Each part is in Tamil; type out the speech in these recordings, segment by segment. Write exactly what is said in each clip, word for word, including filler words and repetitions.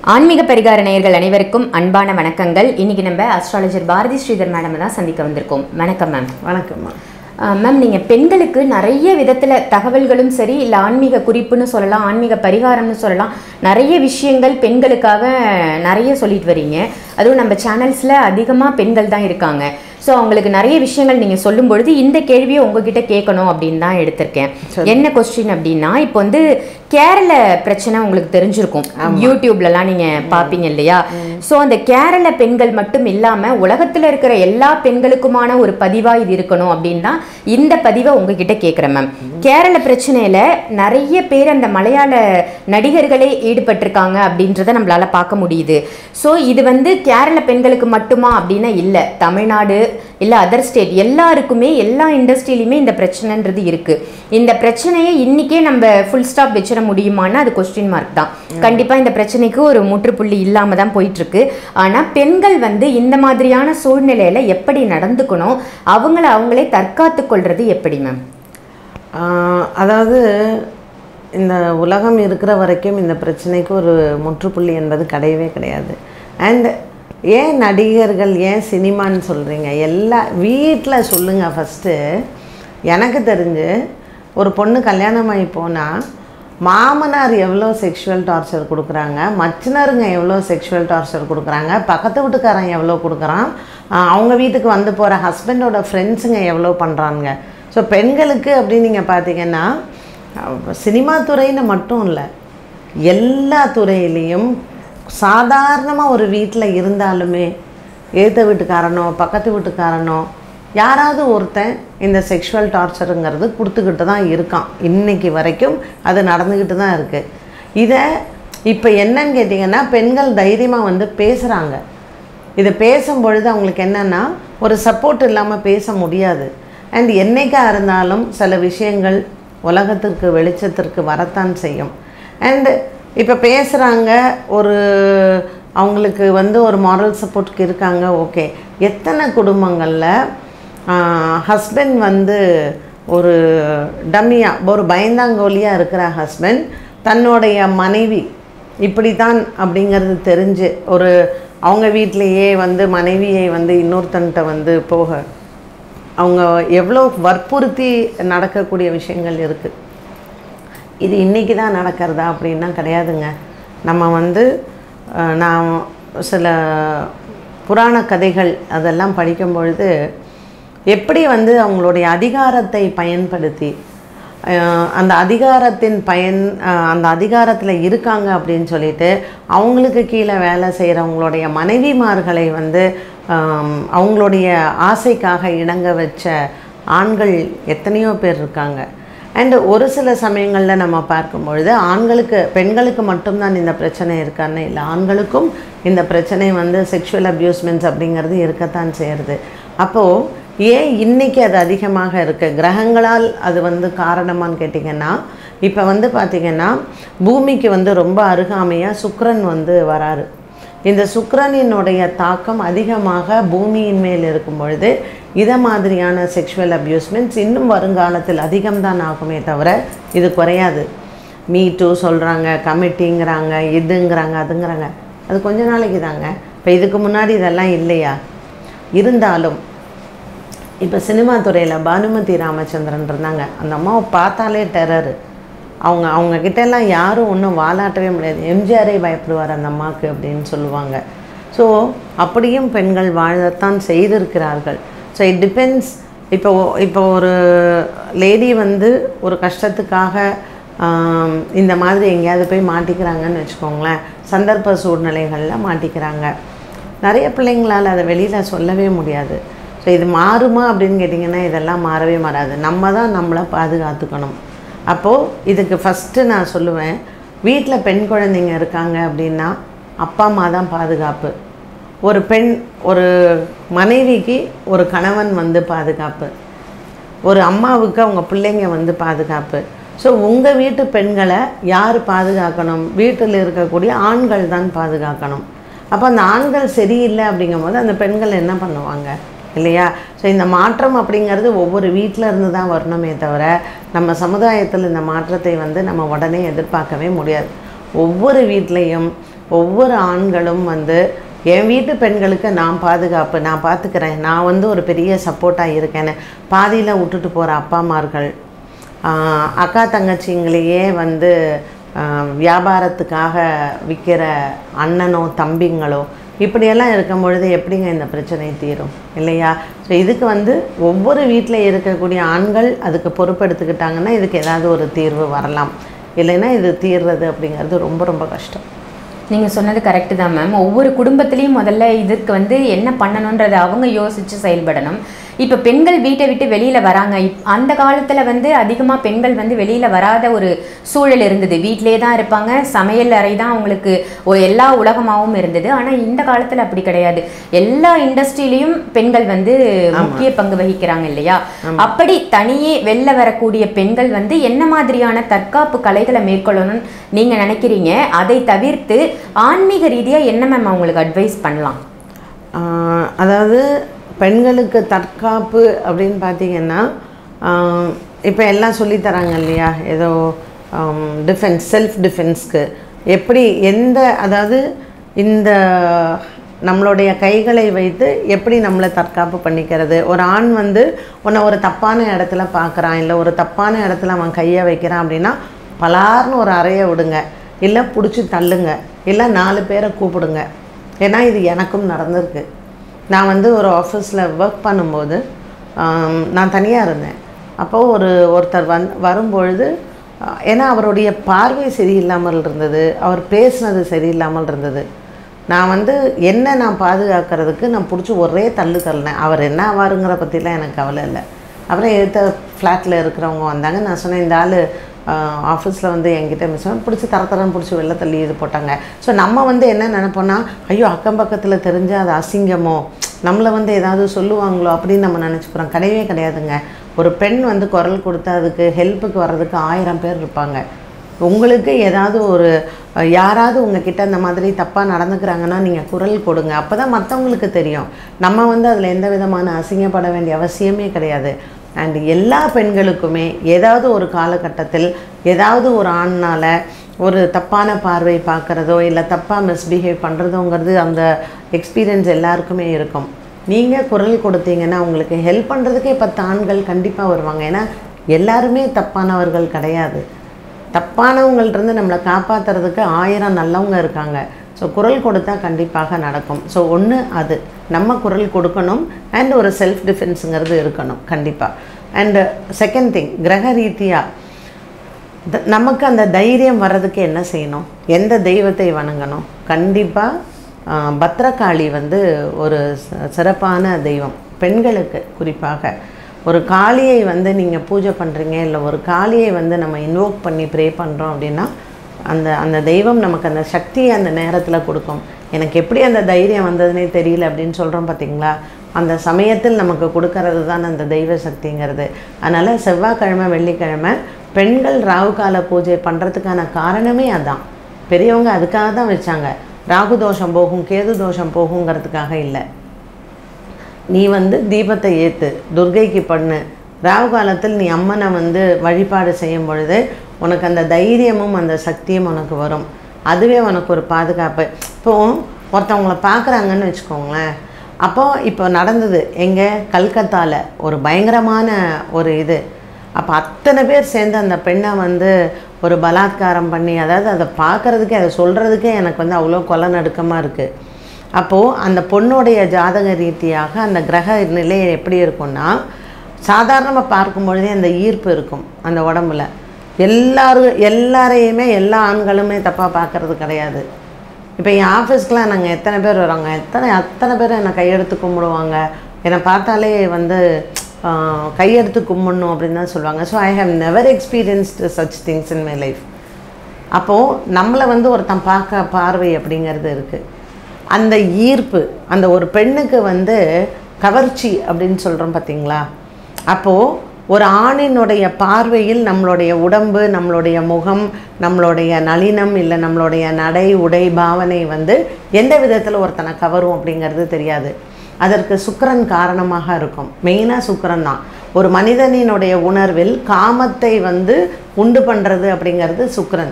ஆன்மீக பரிகார நேயர்கள் அனைவருக்கும் அன்பான வணக்கங்கள். இன்னைக்கு நம்ம அஸ்ட்ராலஜர் பாரதி ஸ்ரீதர் மேடம் தான் சந்திக்க வந்திருக்கோம். வணக்கம் மேம். வணக்கம் மேம். நீங்கள் பெண்களுக்கு நிறைய விதத்தில் தகவல்களும் சரி, இல்லை ஆன்மீக குறிப்புன்னு சொல்லலாம், ஆன்மீக பரிகாரம்னு சொல்லலாம், நிறைய விஷயங்கள் பெண்களுக்காக நிறைய சொல்லிட்டு வரீங்க. அதுவும் நம்ம சேனல்ஸில் அதிகமாக பெண்கள் தான் இருக்காங்க. ஸோ அவங்களுக்கு நிறைய விஷயங்கள் நீங்கள் சொல்லும் பொழுது இந்த கேள்வியை உங்ககிட்ட கேட்கணும் அப்படின்னு தான் எடுத்திருக்கேன். என்ன கொஸ்டின் அப்படின்னா, இப்போ வந்து கேரள பிரச்சனை உங்களுக்கு தெரிஞ்சிருக்கும், யூடியூப்லலாம் நீங்கள் பார்ப்பீங்க இல்லையா? ஸோ அந்த கேரள பெண்கள் மட்டும் இல்லாமல் உலகத்தில் இருக்கிற எல்லா பெண்களுக்குமான ஒரு பதிவாக இது இருக்கணும் அப்படின்னு தான் இந்த பதிவை உங்ககிட்ட கேட்குறேன் மேம். கேரள பிரச்சனையில் நிறைய பேர் அந்த மலையாள நடிகர்களே ஈடுபட்டிருக்காங்க அப்படின்றத நம்மளால பார்க்க முடியுது. ஸோ இது வந்து கேரள பெண்களுக்கு மட்டுமா அப்படின்னா இல்லை, தமிழ்நாடு இல்லை அதர் ஸ்டேட் எல்லாருக்குமே எல்லா இண்டஸ்ட்ரியிலுமே இந்த பிரச்சனைன்றது இருக்கு. இந்த பிரச்சனையை இன்னைக்கே நம்ம ஃபுல் ஸ்டாப் வச்சிட முடியுமான்னா அது கொஸ்டின் மார்க் தான். கண்டிப்பா இந்த பிரச்சனைக்கு ஒரு முற்றுப்புள்ளி இல்லாம தான் போயிட்டு இருக்கு. ஆனா பெண்கள் வந்து இந்த மாதிரியான சூழ்நிலையில எப்படி நடந்துக்கணும், அவங்கள அவங்களே தற்காத்து கொள்றது எப்படி மேம்? அதாவது இந்த உலகம் இருக்கிற வரைக்கும் இந்த பிரச்சனைக்கு ஒரு முற்றுப்புள்ளி என்பது கிடையவே கிடையாது. அண்ட் ஏன் நடிகர்கள், ஏன் சினிமான்னு சொல்கிறீங்க? எல்லா வீட்டில் சொல்லுங்கள். ஃபஸ்ட்டு எனக்கு தெரிஞ்சு ஒரு பொண்ணு கல்யாணமாகி போனால் மாமனார் எவ்வளோ செக்ஷுவல் டார்ச்சர் கொடுக்குறாங்க, மச்சினருங்க எவ்வளோ செக்ஷுவல் டார்ச்சர் கொடுக்குறாங்க, பக்கத்து வீட்டுக்காரன் எவ்வளோ கொடுக்குறான், அவங்க வீட்டுக்கு வந்து போகிற ஹஸ்பண்டோட ஃப்ரெண்ட்ஸுங்க எவ்வளோ பண்ணுறாங்க. ஸோ பெண்களுக்கு அப்படின்னு நீங்கள் பார்த்தீங்கன்னா சினிமா துறைன்னு மட்டும் இல்லை, எல்லா துறையிலையும் சாதாரணமாக ஒரு வீட்டில் இருந்தாலுமே ஏற்ற வீட்டுக்காரனோ பக்கத்து வீட்டுக்காரனோ யாராவது ஒருத்தன் இந்த செக்ஷுவல் டார்ச்சருங்கிறது கொடுத்துக்கிட்டு தான் இருக்கான். இன்றைக்கி வரைக்கும் அது நடந்துக்கிட்டு தான் இருக்குது. இதை இப்போ என்னன்னு கேட்டிங்கன்னா, பெண்கள் தைரியமாக வந்து பேசுகிறாங்க. இதை பேசும்பொழுது அவங்களுக்கு என்னென்னா ஒரு சப்போர்ட் இல்லாமல் பேச முடியாது. அண்ட் என்றைக்காக இருந்தாலும் சில விஷயங்கள் உலகத்திற்கு வெளிச்சத்திற்கு வரத்தான் செய்யும். அண்டு இப்போ பேசுகிறாங்க, ஒரு அவங்களுக்கு வந்து ஒரு மாரல் சப்போர்ட்டுக்கு இருக்காங்க, ஓகே. எத்தனை குடும்பங்களில் ஹஸ்பண்ட் வந்து ஒரு டம்மியாக ஒரு பயந்தாங்கோலியாக இருக்கிற ஹஸ்பண்ட் தன்னுடைய மனைவி இப்படி தான் அப்படிங்கிறது தெரிஞ்சு ஒரு அவங்க வீட்டிலையே வந்து மனைவியை வந்து இன்னொருத்தன்ட்ட வந்து போக அவங்க எவ்வளோ வற்புறுத்தி நடக்கக்கூடிய விஷயங்கள் இருக்குது. இது இன்றைக்கி தான் நடக்கிறதா அப்படின்னா கிடையாதுங்க. நம்ம வந்து நான் சில புராண கதைகள் அதெல்லாம் படிக்கும் பொழுது எப்படி வந்து அவங்களுடைய அதிகாரத்தை பயன்படுத்தி அந்த அதிகாரத்தின் பயன் அந்த அதிகாரத்தில் இருக்காங்க அப்படின்னு சொல்லிட்டு அவங்களுக்கு கீழே வேலை செய்கிறவங்களுடைய மனைவிமார்களை வந்து அவங்களுடைய ஆசைக்காக இணங்க வச்ச ஆண்கள் எத்தனையோ பேர் இருக்காங்க. அண்டு ஒரு சில சமயங்களில் நம்ம பார்க்கும்பொழுது ஆண்களுக்கு பெண்களுக்கு மட்டும்தான் இந்த பிரச்சனை இருக்கான்னு இல்லை, ஆண்களுக்கும் இந்த பிரச்சனை வந்து செக்ஷுவல் அப்யூஸ்மெண்ட்ஸ் அப்படிங்கிறது இருக்கத்தான் செய்கிறது. அப்போது ஏன் இன்றைக்கி அது அதிகமாக இருக்குது? கிரகங்களால் அது வந்து காரணமானு கேட்டிங்கன்னா, இப்போ வந்து பார்த்திங்கன்னா பூமிக்கு வந்து ரொம்ப அருகாமையாக சுக்கிரன் வந்து வராரு. இந்த சுக்கிரனினுடைய தாக்கம் அதிகமாக பூமியின் மேல் இருக்கும் பொழுது இதை மாதிரியான செக்ஷுவல் அப்யூஸ்மெண்ட்ஸ் இன்னும் வருங்காலத்தில் அதிகம்தான் ஆகுமே தவிர இது குறையாது. மீ டூ சொல்கிறாங்க, கமிட்டிங்கிறாங்க, இதுங்கிறாங்க, அதுங்கிறாங்க. அது கொஞ்ச நாளைக்கு தாங்க. இப்போ இதுக்கு முன்னாடி இதெல்லாம் இல்லையா? இருந்தாலும் இப்போ சினிமா துறையில் பானுமதி ராமச்சந்திரன் இருந்தாங்க. அந்த அம்மாவை பார்த்தாலே டெரரு. அவங்க அவங்கக்கிட்டெல்லாம் யாரும் ஒன்றும் வாலாட்டவே முடியாது. எம்ஜிஆரே பயப்படுவார் அந்த அம்மாவுக்கு அப்படின்னு சொல்லுவாங்க. ஸோ அப்படியும் பெண்கள் வாழத்தான் செய்திருக்கிறார்கள். So it depends. இப்போ இப்போ ஒரு லேடி வந்து ஒரு கஷ்டத்துக்காக இந்த மாதிரி எங்கேயாவது போய் மாட்டிக்கிறாங்கன்னு வச்சுக்கோங்களேன், சந்தர்ப்ப சூழ்நிலைகளில் மாட்டிக்கிறாங்க. நிறைய பிள்ளைங்களால் அதை வெளியில் சொல்லவே முடியாது. ஸோ இது மாறுமா அப்படின்னு கேட்டிங்கன்னா இதெல்லாம் மாறவே மாறாது. நம்ம தான் நம்மளை பாதுகாத்துக்கணும். அப்போது இதுக்கு ஃபஸ்ட்டு நான் சொல்லுவேன், வீட்டில் பெண் குழந்தைங்க இருக்காங்க அப்படின்னா அப்பா அம்மா தான் பாதுகாப்பு. ஒரு பெண் ஒரு மனைவிக்கு ஒரு கணவன் வந்து பாதுகாப்பு, ஒரு அம்மாவுக்கு அவங்க பிள்ளைங்க வந்து பாதுகாப்பு. ஸோ உங்கள் வீட்டு பெண்களை யார் பாதுகாக்கணும்? வீட்டில் இருக்கக்கூடிய ஆண்கள் தான் பாதுகாக்கணும். அப்போ அந்த ஆண்கள் சரியில்லை அப்படிங்கும்போது அந்த பெண்கள் என்ன பண்ணுவாங்க இல்லையா? ஸோ இந்த மாற்றம் அப்படிங்கிறது ஒவ்வொரு வீட்டில் இருந்து தான் வரணுமே தவிர நம்ம சமுதாயத்தில் இந்த மாற்றத்தை வந்து நம்ம உடனே எதிர்பார்க்கவே முடியாது. ஒவ்வொரு வீட்லேயும் ஒவ்வொரு ஆண்களும் வந்து என் வீட்டு பெண்களுக்கு நான் பாதுகாப்பு, நான் பார்த்துக்கிறேன், நான் வந்து ஒரு பெரிய சப்போர்ட்டாக இருக்கேன்னு பாதியில் விட்டுட்டு போகிற அப்பாமார்கள், அக்கா தங்கச்சிங்களையே வந்து வியாபாரத்துக்காக விற்கிற அண்ணனோ தம்பிங்களோ இப்படியெல்லாம் இருக்கும் பொழுது எப்படிங்க இந்த பிரச்சனை தீரும் இல்லையா? ஸோ இதுக்கு வந்து ஒவ்வொரு வீட்டில் இருக்கக்கூடிய ஆண்கள் அதுக்கு பொறுப்பெடுத்துக்கிட்டாங்கன்னா இதுக்கு ஏதாவது ஒரு தீர்வு வரலாம். இல்லைன்னா இது தீர்றது அப்படிங்கிறது ரொம்ப ரொம்ப கஷ்டம். நீங்கள் சொன்னது கரெக்டு தான் மேம். ஒவ்வொரு குடும்பத்துலேயும் முதல்ல இதற்கு வந்து என்ன பண்ணணுன்றதை அவங்க யோசித்து செயல்படணும். இப்போ பெண்கள் வீட்டை விட்டு வெளியில் வராங்க. இப் அந்த காலத்தில் வந்து அதிகமாக பெண்கள் வந்து வெளியில் வராத ஒரு சூழல் இருந்தது. வீட்டிலே தான் இருப்பாங்க, சமையல் அறை தான் அவங்களுக்கு ஒரு எல்லா உலகமாகவும் இருந்தது. ஆனால் இந்த காலத்தில் அப்படி கிடையாது. எல்லா இண்டஸ்ட்ரியிலையும் பெண்கள் வந்து முக்கிய பங்கு வகிக்கிறாங்க இல்லையா? அப்படி தனியே வெளில வரக்கூடிய பெண்கள் வந்து என்ன மாதிரியான தற்காப்பு கலைகளை மேற்கொள்ளணும்னு நீங்கள் நினைக்கிறீங்க? அதை தவிர்த்து ஆன்மீக ரீதியாக என்ன மேம் அவங்களுக்கு அட்வைஸ் பண்ணலாம்? அதாவது பெண்களுக்கு தற்காப்பு அப்படின்னு பார்த்தீங்கன்னா இப்போ எல்லாம் சொல்லித்தராங்க இல்லையா? ஏதோ டிஃபென்ஸ், செல்ஃப் டிஃபென்ஸ்க்கு எப்படி எந்த, அதாவது இந்த நம்மளுடைய கைகளை வைத்து எப்படி நம்மளை தற்காப்பு பண்ணிக்கிறது. ஒரு ஆண் வந்து உன்னை ஒரு தப்பான இடத்துல பார்க்குறான், இல்லை ஒரு தப்பான இடத்துல அவன் கையை வைக்கிறான் அப்படின்னா பலார்னு ஒரு அறையை விடுங்க, இல்லை பிடிச்சி தள்ளுங்க, இல்லை நாலு பேரை கூப்பிடுங்க. ஏன்னா இது எனக்கும் நடந்திருக்கு. நான் வந்து ஒரு ஆஃபீஸில் ஒர்க் பண்ணும்போது நான் தனியாக இருந்தேன். அப்போது ஒரு ஒருத்தர் வந் வரும்பொழுது ஏன்னா அவருடைய பார்வை சரியில்லாமல் இருந்தது, அவர் பேசுனது சரியில்லாமல் இருந்தது. நான் வந்து என்ன நான் பாதுகாக்கிறதுக்கு நான் பிடிச்சி ஒரே தள்ளு தள்ளினேன். அவர் என்ன ஆவாருங்கிற பற்றிலாம் எனக்கு கவலை இல்லை. அப்புறம் எடுத்த ஃப்ளாட்டில் இருக்கிறவங்க வந்தாங்க. நான் சொன்னேன், இந்த ஆள் ஆஃபீஸில் வந்து என்கிட்ட மிஸ் பிடிச்சி தர தரன்னு பிடிச்சி வெளில தள்ளி இது போட்டாங்க. ஸோ நம்ம வந்து என்ன நினைப்போன்னா, ஐயோ அக்கம் பக்கத்தில் தெரிஞ்சால் அது அசிங்கமோ, நம்மளை வந்து ஏதாவது சொல்லுவாங்களோ அப்படின்னு நம்ம நினச்சிக்கிறோம். கிடையவே கிடையாதுங்க. ஒரு பெண் வந்து குரல் கொடுத்து அதுக்கு ஹெல்ப்புக்கு வர்றதுக்கு ஆயிரம் பேர் இருப்பாங்க. உங்களுக்கு ஏதாவது ஒரு யாராவது உங்ககிட்ட இந்த மாதிரி தப்பாக நடந்துக்கிறாங்கன்னா நீங்கள் குரல் கொடுங்க. அப்போ தான் மற்றவங்களுக்கு தெரியும். நம்ம வந்து அதில் எந்த விதமான அசிங்கப்பட வேண்டிய அவசியமே கிடையாது. அண்ட் எல்லா பெண்களுக்குமே ஏதாவது ஒரு காலகட்டத்தில் ஏதாவது ஒரு ஆண்னால் ஒரு தப்பான பார்வை பார்க்குறதோ இல்லை தப்பாக மிஸ்பிஹேவ் பண்ணுறதோங்கிறது அந்த எக்ஸ்பீரியன்ஸ் எல்லாருக்குமே இருக்கும். நீங்கள் குரல் கொடுத்தீங்கன்னா உங்களுக்கு ஹெல்ப் பண்ணுறதுக்கே பத்து ஆண்கள் கண்டிப்பாக வருவாங்க. ஏன்னா எல்லாருமே தப்பானவர்கள் கிடையாது. தப்பானவங்கள்டிருந்து நம்மளை காப்பாற்றுறதுக்கு ஆயிரம் நல்லவங்க இருக்காங்க. ஸோ குரல் கொடுத்தா கண்டிப்பாக நடக்கும். ஸோ ஒன்று அது நம்ம குரல் கொடுக்கணும், அண்ட் ஒரு செல்ஃப் டிஃபென்ஸுங்கிறது இருக்கணும் கண்டிப்பாக. அண்டு செகண்ட் திங், கிரக ரீதியாக நமக்கு அந்த தைரியம் வர்றதுக்கு என்ன செய்யணும், எந்த தெய்வத்தை வணங்கணும்? கண்டிப்பாக பத்ரகாளி வந்து ஒரு சிறப்பான தெய்வம் பெண்களுக்கு. குறிப்பாக ஒரு காளியை வந்து நீங்கள் பூஜை பண்ணுறீங்க, இல்லை ஒரு காளியை வந்து நம்ம இன்வோக் பண்ணி ப்ரே பண்ணுறோம் அப்படின்னா அந்த அந்த தெய்வம் நமக்கு அந்த சக்தியை அந்த நேரத்தில் கொடுக்கும். எனக்கு எப்படி அந்த தைரியம் வந்ததுன்னே தெரியல அப்படின்னு சொல்கிறோம் பார்த்தீங்களா? அந்த சமயத்தில் நமக்கு கொடுக்கறது தான் அந்த தெய்வ சக்திங்கிறது. அதனால் செவ்வாய்க்கிழமை வெள்ளிக்கிழமை பெண்கள் ராகு கால பூஜை பண்ணுறதுக்கான காரணமே அதான். பெரியவங்க அதுக்காக தான் வச்சாங்க. ராகு தோஷம் போகும், கேது தோஷம் போகுங்கிறதுக்காக இல்லை. நீ வந்து தீபத்தை ஏற்று துர்கைக்கு பண்ணு. ராகு காலத்தில் நீ அம்மனை வந்து வழிபாடு செய்யும் பொழுது உனக்கு அந்த தைரியமும் அந்த சக்தியும் உனக்கு வரும். அதுவே உனக்கு ஒரு பாதுகாப்பு. இப்போது ஒருத்தவங்களை பார்க்குறாங்கன்னு வச்சுக்கோங்களேன். அப்போது இப்போ நடந்தது எங்கே, கல்கத்தாவில் ஒரு பயங்கரமான ஒரு இது. அப்போ அத்தனை பேர் சேர்ந்து அந்த பெண்ணை வந்து ஒரு பலாத்காரம் பண்ணி, அதாவது அதை பார்க்குறதுக்கே அதை சொல்கிறதுக்கே எனக்கு வந்து அவ்வளோ கொலை நடுக்கமாக இருக்குது. அப்போது அந்த பொண்ணுடைய ஜாதக ரீதியாக அந்த கிரக நிலை எப்படி இருக்கும்னா, சாதாரணமாக பார்க்கும் பொழுதே அந்த ஈர்ப்பு இருக்கும் அந்த உடம்புல. எல்லாரும் எல்லாரையுமே எல்லா ஆண்களுமே தப்பாக பார்க்குறது கிடையாது. இப்போ என் ஆஃபீஸ்க்கெலாம் நாங்கள் எத்தனை பேர் வராங்க, எத்தனை அத்தனை பேர் என்னை கையெடுத்து கும்பிடுவாங்க. என்னை பார்த்தாலே வந்து கையெடுத்து கும்பிடணும் அப்படின்னு தான் சொல்லுவாங்க. So I have never experienced such things in my life. அப்போது நம்மளை வந்து ஒருத்தன் பார்க்க பார்வை அப்படிங்கிறது இருக்குது. அந்த ஈர்ப்பு, அந்த ஒரு பெண்ணுக்கு வந்து கவர்ச்சி அப்படின்னு சொல்கிறோம் பார்த்தீங்களா? அப்போது ஒரு ஆணினுடைய பார்வையில் நம்மளுடைய உடம்பு, நம்மளுடைய முகம், நம்மளுடைய நளினம், இல்லை நம்மளுடைய நடை உடை பாவனை வந்து எந்த விதத்தில் ஒருத்தனை கவரும் அப்படிங்கிறது தெரியாது. அதற்கு சுக்கிரன் காரணமாக இருக்கும். மெயினாக சுக்கிரன் தான். ஒரு மனிதனினுடைய உணர்வில் காமத்தை வந்து உண்டு பண்ணுறது அப்படிங்கிறது சுக்கிரன்.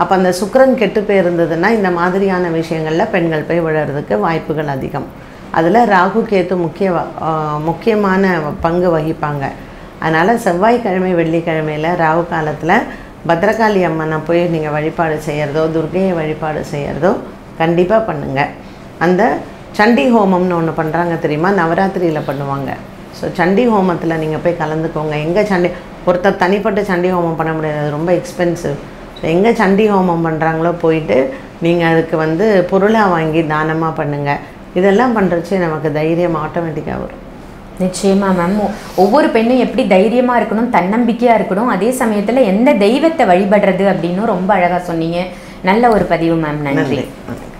அப்போ அந்த சுக்கிரன் கெட்டு போயிருந்ததுன்னா இந்த மாதிரியான விஷயங்களில் பெண்கள் போய் விழறதுக்கு வாய்ப்புகள் அதிகம். அதில் ராகு கேத்து முக்கிய முக்கியமான பங்கு வகிப்பாங்க. அதனால் செவ்வாய்க்கிழமை வெள்ளிக்கிழமையில் ராகு காலத்தில் பத்ரகாளி அம்மனை போய் நீங்கள் வழிபாடு செய்கிறதோ துர்க்கையை வழிபாடு செய்கிறதோ கண்டிப்பாக பண்ணுங்கள். அந்த சண்டி ஹோமம்னு ஒன்று பண்ணுறாங்க தெரியுமா, நவராத்திரியில் பண்ணுவாங்க. ஸோ சண்டி ஹோமத்தில் நீங்கள் போய் கலந்துக்கோங்க. எங்கே சண்டி ஒருத்தர் தனிப்பட்டு சண்டி ஹோமம் பண்ண முடியாது, அது ரொம்ப எக்ஸ்பென்சிவ். ஸோ எங்கே சண்டி ஹோமம் பண்ணுறாங்களோ போயிட்டு நீங்கள் அதுக்கு வந்து பொருளாக வாங்கி தானமாக பண்ணுங்கள். இதெல்லாம் பண்ணுறச்சு நமக்கு தைரியம் ஆட்டோமேட்டிக்காக வரும். நிச்சயமா மேம். ஒவ்வொரு பெண்ணும் எப்படி தைரியமாக இருக்கணும், தன்னம்பிக்கையாக இருக்கணும், அதே சமயத்தில் எந்த தெய்வத்தை வழிபடுறது அப்படின்னு ரொம்ப அழகாக சொன்னீங்க. நல்ல ஒரு பதிவு மேம். நன்றி.